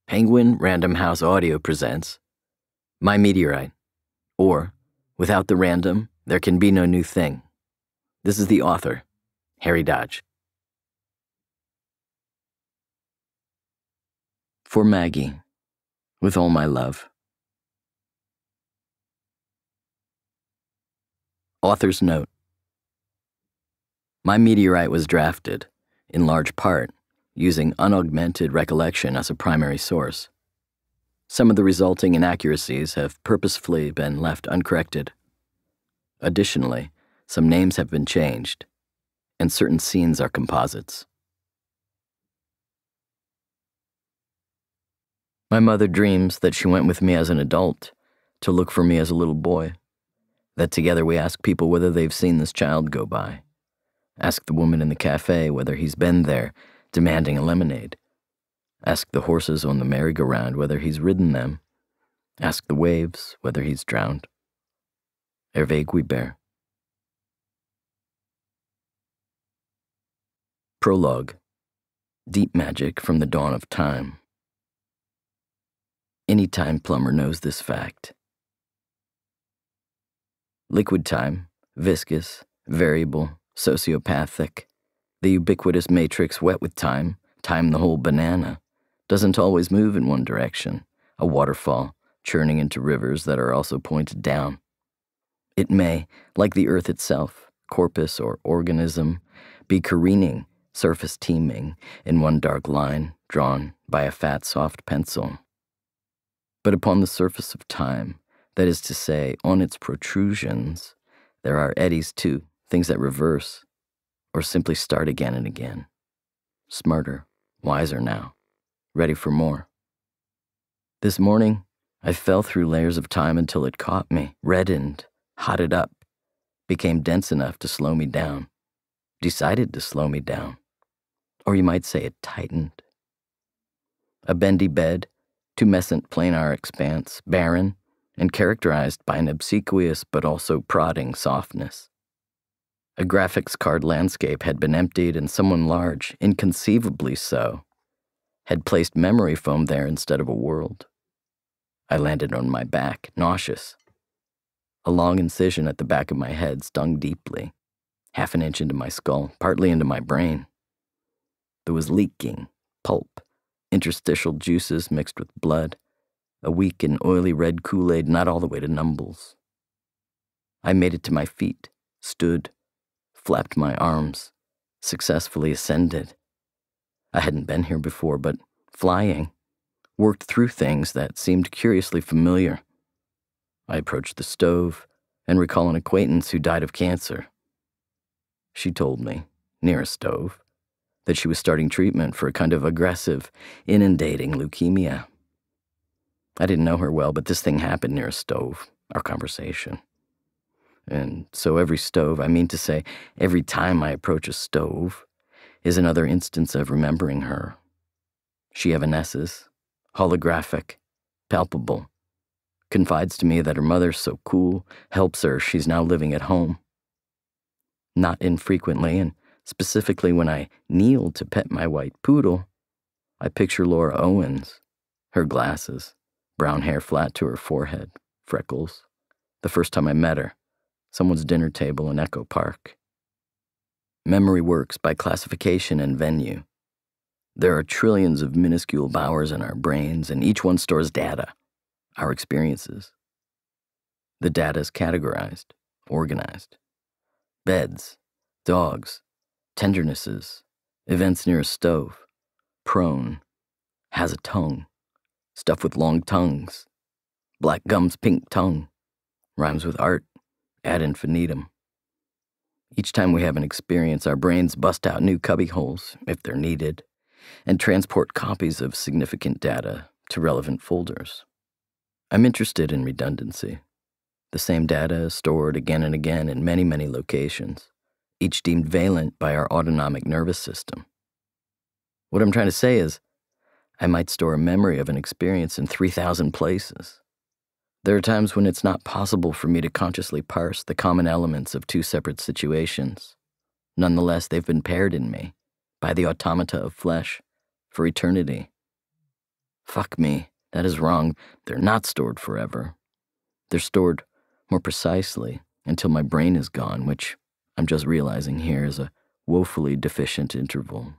Penguin Random House Audio presents My Meteorite, or Without the Random, There Can Be No New Thing. This is the author, Harry Dodge. For Maggie, with all my love. Author's note. My Meteorite was drafted, in large part, using unaugmented recollection as a primary source. Some of the resulting inaccuracies have purposefully been left uncorrected. Additionally, some names have been changed, and certain scenes are composites. My mother dreams that she went with me as an adult to look for me as a little boy, that together we ask people whether they've seen this child go by, ask the woman in the cafe whether he's been there demanding a lemonade, ask the horses on the merry-go-round whether he's ridden them, ask the waves whether he's drowned. Hervé Guibert. Prologue. Deep magic from the dawn of time. Any time plumber knows this fact. Liquid time, viscous, variable, sociopathic, the ubiquitous matrix wet with time the whole banana, doesn't always move in one direction, a waterfall churning into rivers that are also pointed down. It may, like the earth itself, corpus or organism, be careening, surface teeming, in one dark line drawn by a fat, soft pencil. But upon the surface of time, that is to say, on its protrusions, there are eddies too, things that reverse, or simply start again and again. Smarter, wiser now, ready for more. This morning, I fell through layers of time until it caught me, reddened, hotted up, became dense enough to slow me down, decided to slow me down, or you might say it tightened. A bendy bed, tumescent planar expanse, barren, and characterized by an obsequious but also prodding softness. A graphics card landscape had been emptied and someone large, inconceivably so, had placed memory foam there instead of a world. I landed on my back, nauseous. A long incision at the back of my head stung deeply, half an inch into my skull, partly into my brain. There was leaking, pulp, interstitial juices mixed with blood, a weak and oily red Kool-Aid not all the way to numbles. I made it to my feet, stood, flapped my arms, successfully ascended. I hadn't been here before, but flying, worked through things that seemed curiously familiar. I approached the stove and recall an acquaintance who died of cancer. She told me, near a stove, that she was starting treatment for a kind of aggressive, inundating leukemia. I didn't know her well, but this thing happened near a stove, our conversation. And so every stove, I mean to say, every time I approach a stove, is another instance of remembering her. She evanesces, holographic, palpable, confides to me that her mother's so cool, helps her, she's now living at home. Not infrequently, and specifically when I kneel to pet my white poodle, I picture Laura Owens, her glasses, brown hair flat to her forehead, freckles, the first time I met her, someone's dinner table in Echo Park. Memory works by classification and venue. There are trillions of minuscule bowers in our brains, and each one stores data, our experiences. The data is categorized, organized. Beds, dogs, tendernesses, events near a stove, prone, has a tongue, stuff with long tongues, black gum's pink tongue, rhymes with art, ad infinitum. Each time we have an experience, our brains bust out new cubbyholes, if they're needed, and transport copies of significant data to relevant folders. I'm interested in redundancy. The same data is stored again and again in many, many locations, each deemed valent by our autonomic nervous system. What I'm trying to say is, I might store a memory of an experience in 3,000 places. There are times when it's not possible for me to consciously parse the common elements of two separate situations. Nonetheless, they've been paired in me by the automata of flesh for eternity. Fuck me, that is wrong. They're not stored forever. They're stored, more precisely, until my brain is gone, which I'm just realizing here is a woefully deficient interval.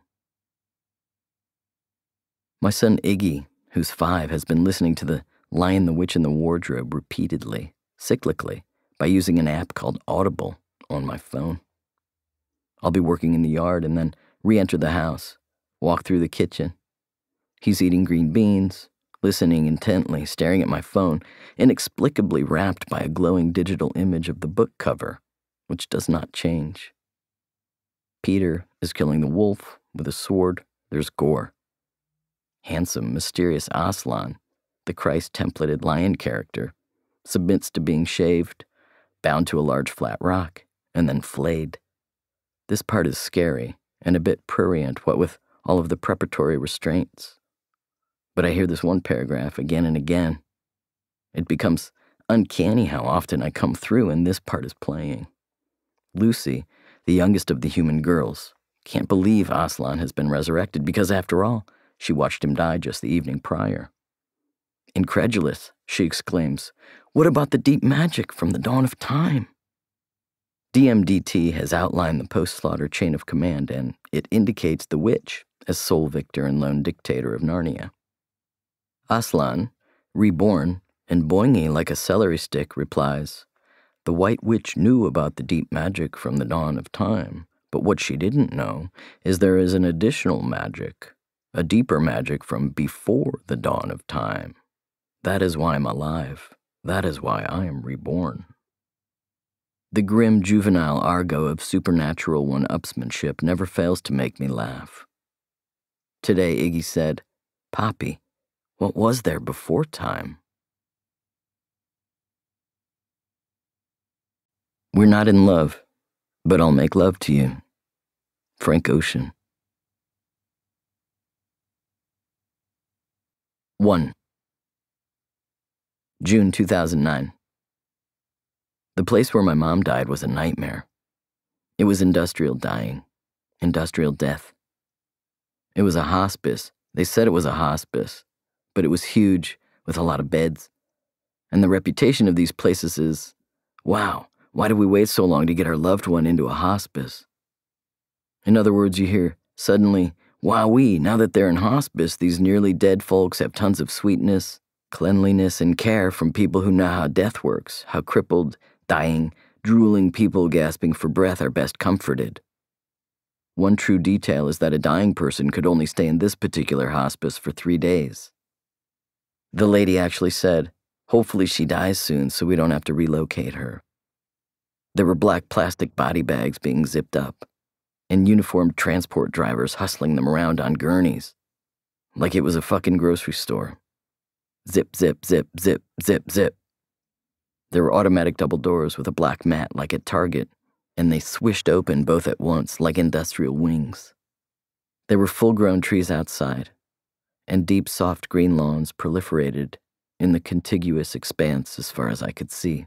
My son Iggy, who's 5, has been listening to The Lion, the Witch, and the Wardrobe repeatedly, cyclically, by using an app called Audible on my phone. I'll be working in the yard and then re-enter the house, walk through the kitchen. He's eating green beans, listening intently, staring at my phone, inexplicably wrapped by a glowing digital image of the book cover, which does not change. Peter is killing the wolf with a sword. There's gore. Handsome, mysterious Aslan, the Christ-templated lion character, submits to being shaved, bound to a large flat rock, and then flayed. This part is scary and a bit prurient, what with all of the preparatory restraints. But I hear this one paragraph again and again. It becomes uncanny how often I come through and this part is playing. Lucy, the youngest of the human girls, can't believe Aslan has been resurrected because, after all, she watched him die just the evening prior. Incredulous, she exclaims, "What about the deep magic from the dawn of time?" DMDT has outlined the post-slaughter chain of command, and it indicates the witch as sole victor and lone dictator of Narnia. Aslan, reborn and boingy like a celery stick, replies, "The White Witch knew about the deep magic from the dawn of time, but what she didn't know is there is an additional magic, a deeper magic from before the dawn of time. That is why I'm alive. That is why I am reborn." The grim juvenile argot of supernatural one-upsmanship never fails to make me laugh. Today, Iggy said, "Poppy, what was there before time?" We're not in love, but I'll make love to you. Frank Ocean. 1. June 2009. The place where my mom died was a nightmare. It was industrial dying, industrial death. It was a hospice. They said it was a hospice, but it was huge with a lot of beds. And the reputation of these places is, wow, why did we wait so long to get our loved one into a hospice? In other words, you hear, suddenly, wowee, now that they're in hospice, these nearly dead folks have tons of sweetness, cleanliness, and care from people who know how death works, how crippled, dying, drooling people gasping for breath are best comforted. One true detail is that a dying person could only stay in this particular hospice for 3 days. The lady actually said, hopefully she dies soon so we don't have to relocate her. There were black plastic body bags being zipped up, and uniformed transport drivers hustling them around on gurneys, like it was a fucking grocery store. Zip, zip, zip, zip, zip, zip. There were automatic double doors with a black mat like at Target, and they swished open both at once like industrial wings. There were full-grown trees outside, and deep, soft green lawns proliferated in the contiguous expanse as far as I could see.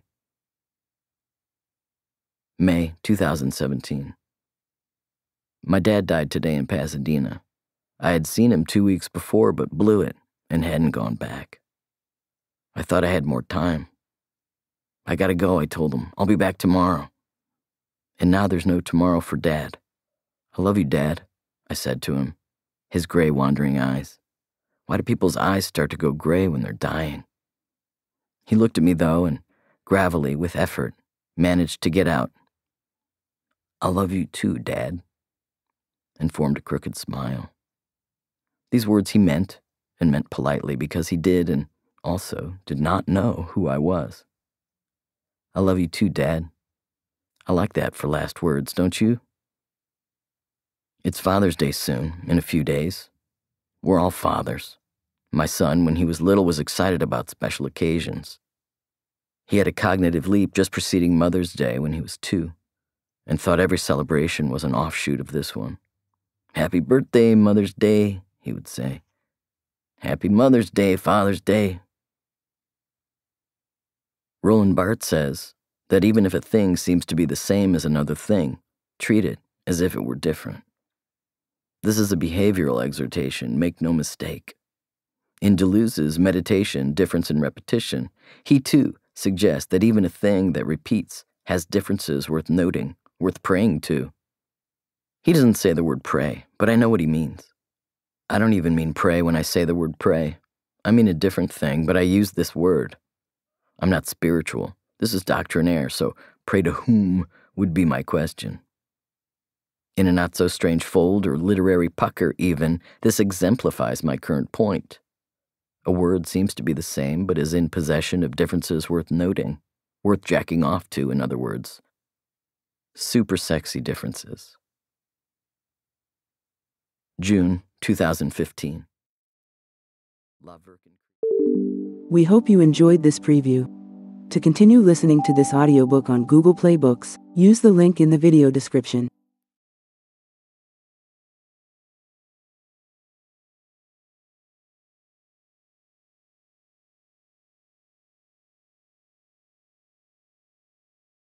May 2017. My dad died today in Pasadena. I had seen him 2 weeks before but blew it and hadn't gone back. I thought I had more time. "I gotta go," I told him. "I'll be back tomorrow." And now there's no tomorrow for Dad. "I love you, Dad," I said to him, his gray wandering eyes. Why do people's eyes start to go gray when they're dying? He looked at me, though, and gravelly, with effort, managed to get out, "I love you too, Dad," and formed a crooked smile. These words he meant, and meant politely because he did and also did not know who I was. "I love you too, Dad." I like that for last words, don't you? It's Father's Day soon, in a few days. We're all fathers. My son, when he was little, was excited about special occasions. He had a cognitive leap just preceding Mother's Day when he was 2, and thought every celebration was an offshoot of this one. "Happy birthday, Mother's Day," he would say. "Happy Mother's Day, Father's Day." Roland Barthes says that even if a thing seems to be the same as another thing, treat it as if it were different. This is a behavioral exhortation, make no mistake. In Deleuze's Meditation, Difference and Repetition, he too suggests that even a thing that repeats has differences worth noting, worth praying to. He doesn't say the word pray, but I know what he means. I don't even mean pray when I say the word pray. I mean a different thing, but I use this word. I'm not spiritual. This is doctrinaire, so pray to whom would be my question. In a not-so-strange fold or literary pucker even, this exemplifies my current point. A word seems to be the same, but is in possession of differences worth noting, worth jacking off to, in other words. Super sexy differences. June 2015. We hope you enjoyed this preview. To continue listening to this audiobook on Google Play Books, use the link in the video description.